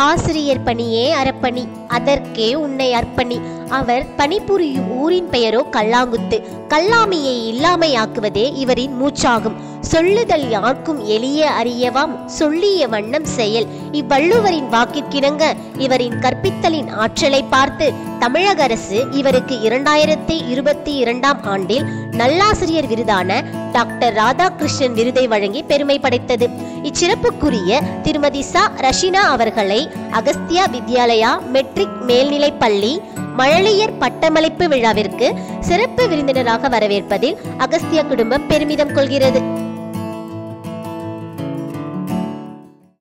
ஆசிரியர் பணியே அறப்பணி, அதற்கே உன்னை அர்ப்பணி. அவர் பணிபுரியும் ஊரின் பெயரோ கல்லாங்குத்து. கல்லாமையை இல்லாமையாக்குவதே இவரின் மூச்சாகும். சொல்லுதல் யாருக்கும் எளிய அறியவாம், சொல்லிய வண்ணம் செயல். இவ்வள்ளுவரின் வாக்கிற்கிணங்க இவரின் கற்பித்தலின் ஆற்றலை பார்த்து தமிழக அரசு இவருக்கு 2022ஆம் ஆண்டில் நல்லாசிரியர் விருதான டாக்டர் ராதாகிருஷ்ணன் விருதை வழங்கி பெருமை படைத்தது. இச்சிறப்புக்குரிய திருமதி ms.RESHEENA அவர்களை அகஸ்தியா வித்யாலயா மெட்ரிக் மேல்நிலை பள்ளி மழலையர் பட்டமளிப்பு விழாவிற்கு சிறப்பு விருந்தினராக வரவேற்பதில் அகஸ்தியா குடும்பம் பெருமிதம் கொள்கிறது.